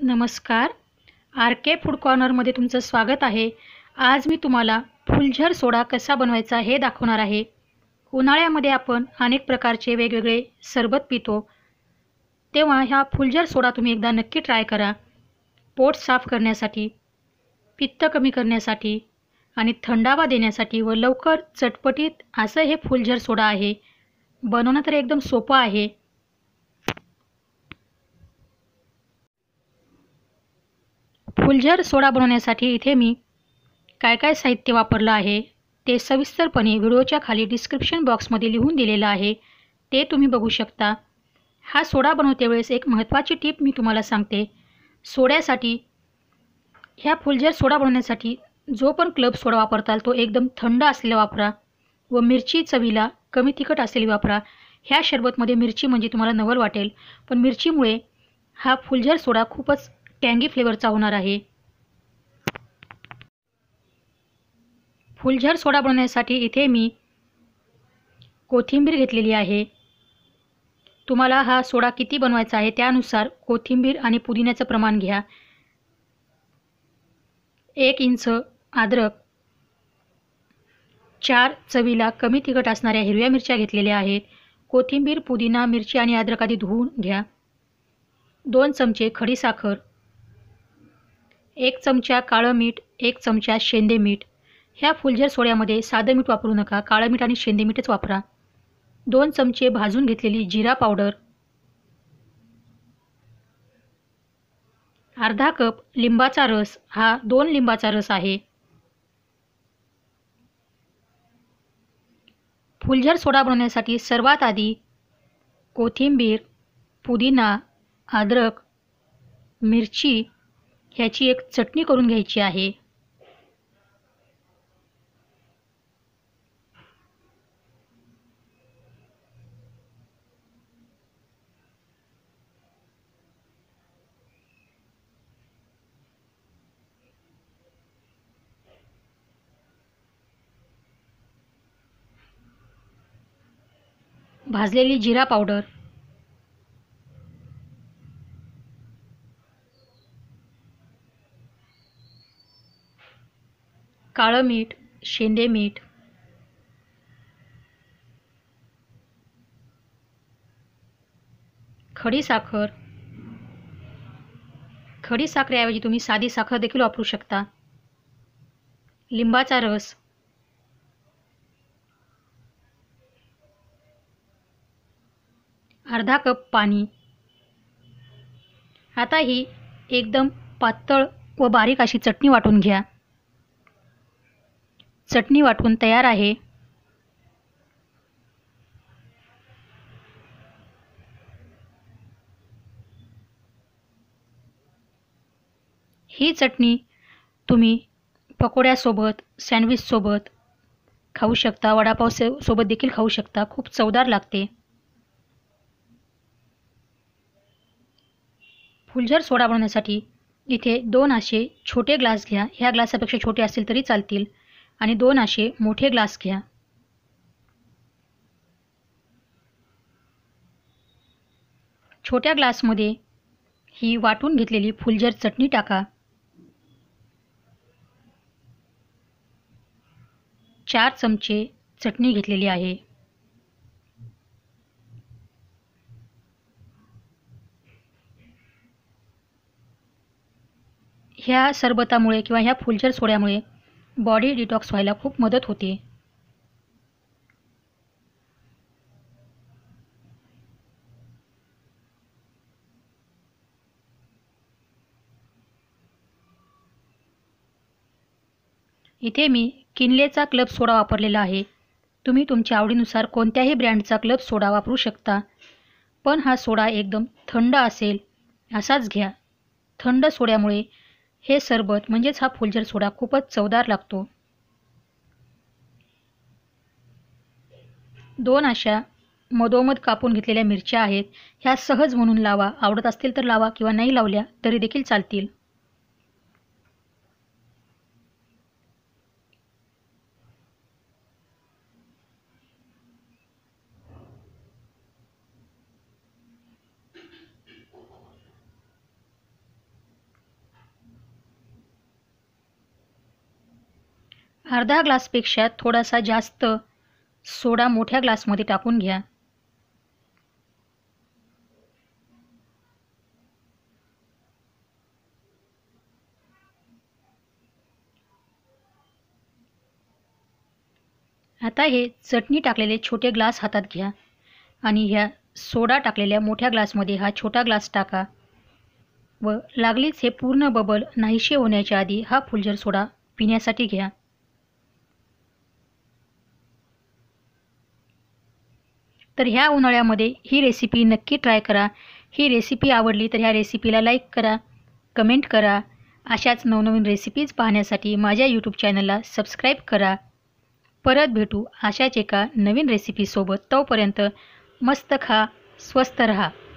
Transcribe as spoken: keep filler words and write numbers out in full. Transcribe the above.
नमस्कार. आर के फूड कॉर्नरमध्ये तुमचं स्वागत आहे. आज मी तुम्हाला फुलझर सोडा कसा बनवायचा हे दाखवणार आहे. उन्हाळ्यामध्ये आपण अनेक प्रकारचे वेगवेगळे सरबत पितो, तेव्हा ह्या फुलझर सोडा तुम्ही एकदा नक्की ट्राय करा. पोट साफ करण्यासाठी, पित्त कमी करण्यासाठी आणि थंडावा देण्यासाठी व लवकर चटपटीत असं हे फुलझर सोडा आहे. बनवणं तर एकदम सोपं आहे. फुलझर सोडा बनवण्यासाठी इथे मी काय काय साहित्य वापरलं आहे ते सविस्तरपणे व्हिडिओच्या खाली डिस्क्रिप्शन बॉक्समध्ये लिहून दिलेलं आहे, ते तुम्ही बघू शकता. हा सोडा बनवते वेळेस एक महत्त्वाची टिप मी तुम्हाला सांगते. सोड्यासाठी ह्या फुलझर सोडा बनवण्यासाठी जो पण क्लब सोडा वापरताल तो एकदम थंड असलेला वापरा व मिरची चवीला कमी तिखट असलेली वापरा. ह्या शरबतमध्ये मिरची म्हणजे तुम्हाला नवल वाटेल, पण मिरचीमुळे हा फुलझर सोडा खूपच टँगी फ्लेवरचा होणार आहे. फुलझर सोडा बनवण्यासाठी इथे मी कोथिंबीर घेतलेली आहे. तुम्हाला हा सोडा किती बनवायचा आहे त्यानुसार कोथिंबीर आणि पुदिन्याचं प्रमाण घ्या. एक इंच अद्रक, चार चवीला कमी तिखट असणाऱ्या हिरव्या मिरच्या घेतलेल्या आहेत. कोथिंबीर, पुदिना, मिरची आणि अद्रक आधी धुवून घ्या. दोन चमचे खडीसाखर, एक चमचा काळं मीठ, एक चमचा शेंदे मीठ. ह्या फुलझर सोड्यामध्ये साधं मीठ वापरू नका, काळं मीठ आणि शेंदे मीठच वापरा. दोन चमचे भाजून घेतलेली जिरा पावडर, अर्धा कप लिंबाचा रस, हा दोन लिंबाचा रस आहे. फुलझर सोडा बनवण्यासाठी सर्वात आधी कोथिंबीर, पुदिना, अद्रक, मिरची ह्याची एक चटणी करून घ्यायची आहे. भाजलेली जिरा पावडर, काळं मीठ, शेंदे मीठ, खडीसाखर. खडीसाखरेऐवजी तुम्ही साधी साखर देखील वापरू शकता. लिंबाचा रस, अर्धा कप पाणी. आता ही एकदम पातळ व बारीक अशी चटणी वाटून घ्या. चटणी वाटून तयार आहे. ही चटणी तुम्ही पकोड्यासोबत, सँडविचसोबत खाऊ शकता, वडापाव सोबत देखील खाऊ शकता. खूप चवदार लागते. फुलझर सोडा बनवण्यासाठी इथे दोन असे छोटे ग्लास घ्या. ह्या ग्लासापेक्षा छोटे असतील तरी चालतील आणि दोन असे मोठे ग्लास घ्या. छोट्या ग्लासमध्ये ही वाटून घेतलेली फुलझर चटणी टाका. चार चमचे चटणी घेतलेली आहे. ह्या सरबतामुळे किंवा ह्या फुलझर सोड्यामुळे बॉडी डिटॉक्स व्हायला खूप मदत होते. इथे मी किनलेचा क्लब सोडा वापरलेला आहे. तुम्ही तुमच्या आवडीनुसार कोणत्याही ब्रँडचा क्लब सोडा वापरू शकता, पण हा सोडा एकदम थंड असेल असाच घ्या. थंड सोड्यामुळे हे सरबत म्हणजेच हा फुलझर सोडा खूपच चवदार लागतो. दोन अशा मधोमध कापून घेतलेल्या मिरच्या आहेत. ह्या सहज म्हणून लावा. आवडत असतील तर लावा किंवा नाही लावल्या तरी देखील चालतील. अर्धा ग्लासपेक्षा थोडासा जास्त सोडा मोठ्या ग्लासमध्ये टाकून घ्या. आता हे चटणी टाकलेले छोटे ग्लास हातात घ्या आणि ह्या सोडा टाकलेल्या मोठ्या ग्लासमध्ये हा छोटा ग्लास टाका व लागलीच हे पूर्ण बबल नाहीसे होण्याच्या आधी हा फुलझर सोडा पिण्यासाठी घ्या. तर ह्या उन्हाळ्यामध्ये ही रेसिपी नक्की ट्राय करा. ही रेसिपी आवडली तर ह्या रेसिपीला लाईक करा, कमेंट करा. अशाच नवनवीन रेसिपीज पाहण्यासाठी माझ्या यूट्यूब चॅनलला सबस्क्राईब करा. परत भेटू अशाच एका नवीन रेसिपीसोबत. तोपर्यंत मस्त खा, स्वस्त रहा.